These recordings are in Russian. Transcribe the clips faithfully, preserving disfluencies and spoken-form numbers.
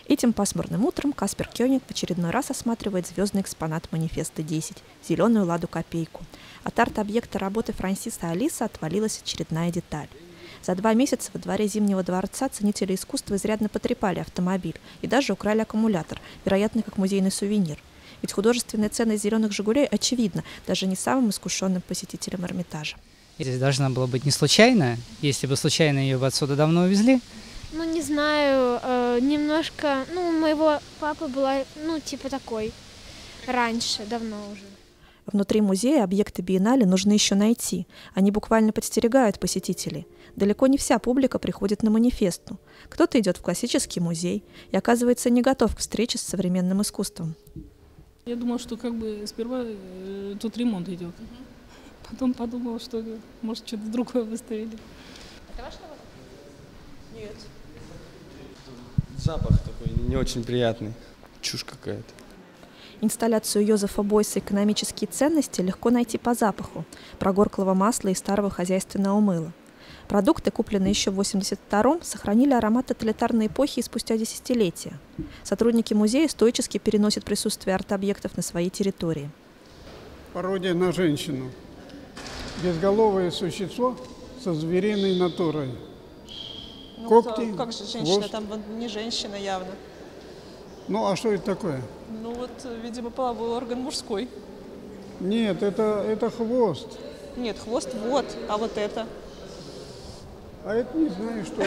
Этим пасмурным утром Каспер Кёниг в очередной раз осматривает звездный экспонат манифеста десять – зеленую ладу-копейку. От арт-объекта работы Франсиса Алиса отвалилась очередная деталь. За два месяца во дворе Зимнего дворца ценители искусства изрядно потрепали автомобиль и даже украли аккумулятор, вероятно, как музейный сувенир. Ведь художественная ценность зеленых «Жигулей» очевидна даже не самым искушенным посетителям Эрмитажа. Здесь должна была быть не случайно. Если бы случайно ее бы отсюда давно увезли. Ну, не знаю, э, немножко, ну, у моего папы была, ну, типа такой, раньше, давно уже. Внутри музея объекты биеннале нужно еще найти. Они буквально подстерегают посетителей. Далеко не вся публика приходит на манифесту. Кто-то идет в классический музей и оказывается не готов к встрече с современным искусством. Я думала, что как бы сперва э, тут ремонт идет. Потом подумала, что может что-то другое выставили. Это ваш работа? Нет. Запах такой не очень приятный. Чушь какая-то. Инсталляцию Йозефа Бойса «Экономические ценности» легко найти по запаху – прогорклого масла и старого хозяйственного мыла. Продукты, купленные еще в восемьдесят втором, сохранили аромат тоталитарной эпохи и спустя десятилетия. Сотрудники музея стоически переносят присутствие арт-объектов на своей территории. Пародия на женщину. Безголовое существо со звериной натурой. Ну, Когти, как же женщина? хвост. Там не женщина явно. Ну, а что это такое? Ну вот, видимо, половой орган мужской. Нет, это, это хвост. Нет, хвост вот, а вот это. А это не знаю, что.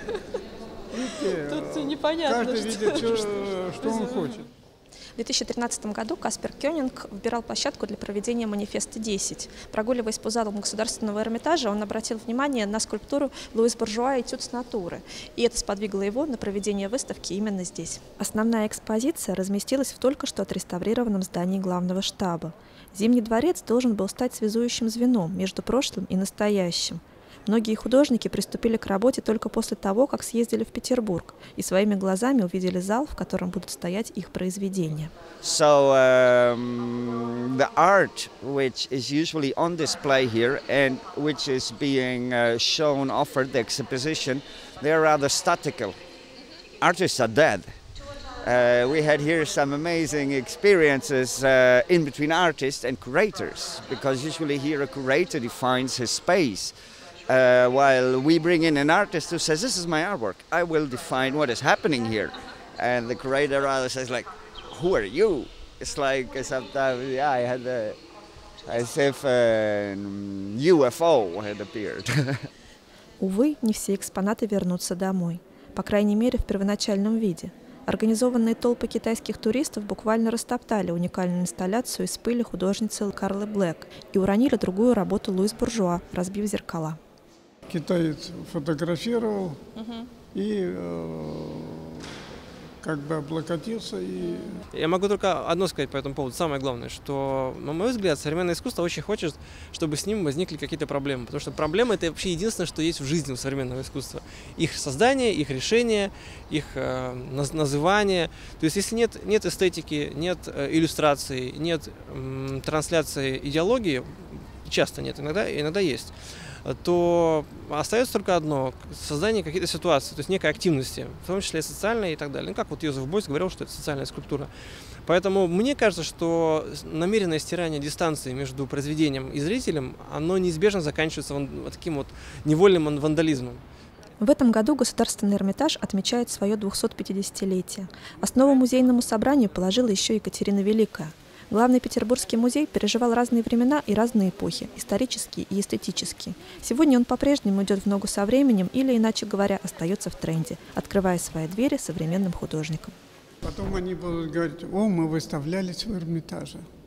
Видите, Тут непонятно, каждый что, видит, что, что, что он хочет. В две тысячи тринадцатом году Каспер Кёниг выбирал площадку для проведения манифеста десять. Прогуливаясь по залам Государственного Эрмитажа, он обратил внимание на скульптуру Луис Буржуа «Этюд с натуры», и это сподвигло его на проведение выставки именно здесь. Основная экспозиция разместилась в только что отреставрированном здании главного штаба. Зимний дворец должен был стать связующим звеном между прошлым и настоящим. Многие художники приступили к работе только после того, как съездили в Петербург и своими глазами увидели зал, в котором будут стоять их произведения. So um, the art which is usually on display here and which is being uh, shown, offered the exposition, they are rather statical. Artists are dead. Uh, we had here some amazing experiences uh, in between artists and curators, because usually here a curator defines his space. Uh, while we bring in an artist who says, this is my artwork, I will define what is happening here. And the curator rather says, like, who are you? It's like sometimes, yeah, I had a, as if a U F O had appeared. Увы, не все экспонаты вернутся домой. По крайней мере, в первоначальном виде. Организованные толпы китайских туристов буквально растоптали уникальную инсталляцию из пыли художницы Карлы Блэк и уронили другую работу Луис Буржуа, разбив зеркала. Китаец фотографировал Угу. и э, как бы облокотился. И... Я могу только одно сказать по этому поводу. Самое главное, что, на мой взгляд, современное искусство очень хочет, чтобы с ним возникли какие-то проблемы. Потому что проблемы — это вообще единственное, что есть в жизни у современного искусства. Их создание, их решение, их э, называние. То есть если нет, нет эстетики, нет э, иллюстрации, нет э, трансляции идеологии, часто нет, иногда, иногда есть, то остается только одно – создание каких-то ситуаций, то есть некой активности, в том числе социальной и так далее. Ну, как вот Йозеф Бойс говорил, что это социальная скульптура. Поэтому мне кажется, что намеренное стирание дистанции между произведением и зрителем, оно неизбежно заканчивается вот таким вот невольным вандализмом. В этом году Государственный Эрмитаж отмечает свое двухсотпятидесятилетие. Основу музейному собранию положила еще Екатерина Великая. Главный Петербургский музей переживал разные времена и разные эпохи, исторические и эстетические. Сегодня он по-прежнему идет в ногу со временем или, иначе говоря, остается в тренде, открывая свои двери современным художникам. Потом они будут говорить: о, мы выставлялись в Эрмитаже.